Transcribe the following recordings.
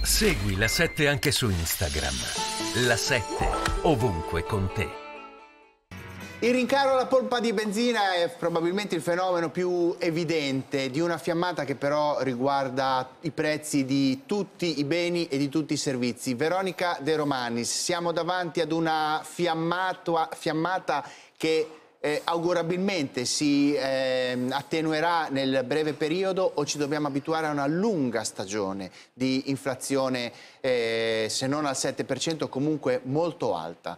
Segui la 7 anche su Instagram. La 7 ovunque con te. Il rincaro alla pompa di benzina è probabilmente il fenomeno più evidente di una fiammata che però riguarda i prezzi di tutti i beni e di tutti i servizi. Veronica De Romanis, siamo davanti ad una fiammata che augurabilmente si attenuerà nel breve periodo, o ci dobbiamo abituare a una lunga stagione di inflazione, se non al 7%, comunque molto alta?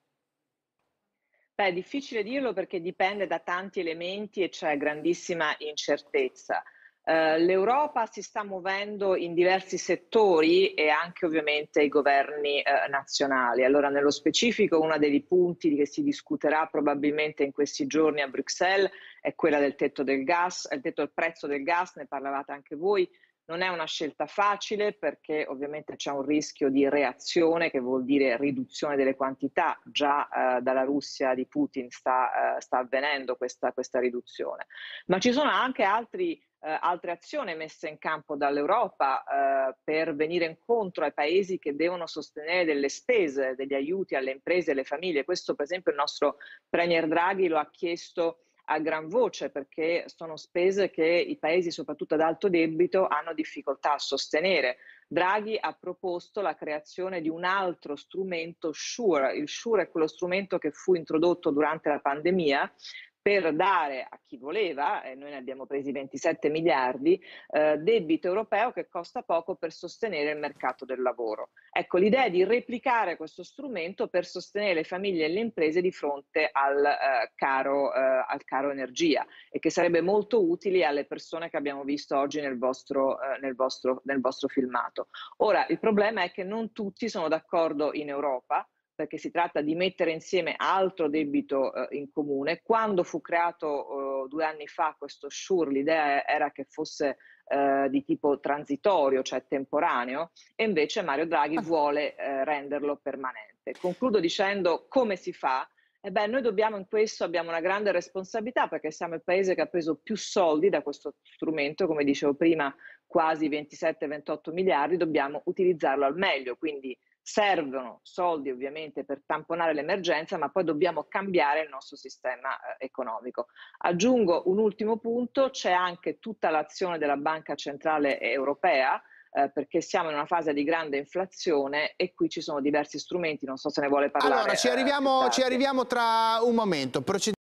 Beh, è difficile dirlo perché dipende da tanti elementi e c'è grandissima incertezza. L'Europa si sta muovendo in diversi settori e anche ovviamente i governi nazionali. Allora, nello specifico, uno dei punti che si discuterà probabilmente in questi giorni a Bruxelles è quella del tetto del gas, il tetto del prezzo del gas, ne parlavate anche voi. Non è una scelta facile perché ovviamente c'è un rischio di reazione, che vuol dire riduzione delle quantità. Già dalla Russia di Putin sta avvenendo questa riduzione. Ma ci sono anche altre azioni messe in campo dall'Europa per venire incontro ai paesi che devono sostenere delle spese, degli aiuti alle imprese e alle famiglie. Questo per esempio il nostro Premier Draghi lo ha chiesto a gran voce, perché sono spese che i paesi soprattutto ad alto debito hanno difficoltà a sostenere. Draghi ha proposto la creazione di un altro strumento, SURE. Il SURE è quello strumento che fu introdotto durante la pandemia per dare a chi voleva, e noi ne abbiamo presi 27 miliardi, debito europeo che costa poco per sostenere il mercato del lavoro. Ecco, l'idea è di replicare questo strumento per sostenere le famiglie e le imprese di fronte al caro energia, e che sarebbe molto utile alle persone che abbiamo visto oggi nel vostro filmato. Ora, il problema è che non tutti sono d'accordo in Europa, perché si tratta di mettere insieme altro debito in comune. Quando fu creato 2 anni fa questo SURE, l'idea era che fosse di tipo transitorio, cioè temporaneo, e invece Mario Draghi vuole renderlo permanente. Concludo dicendo: come si fa? Noi dobbiamo, in questo abbiamo una grande responsabilità, perché siamo il paese che ha preso più soldi da questo strumento, come dicevo prima, quasi 27-28 miliardi, dobbiamo utilizzarlo al meglio. Quindi servono soldi ovviamente per tamponare l'emergenza, ma poi dobbiamo cambiare il nostro sistema economico. Aggiungo un ultimo punto: c'è anche tutta l'azione della Banca Centrale Europea, perché siamo in una fase di grande inflazione e qui ci sono diversi strumenti, non so se ne vuole parlare. Allora, ci arriviamo tra un momento.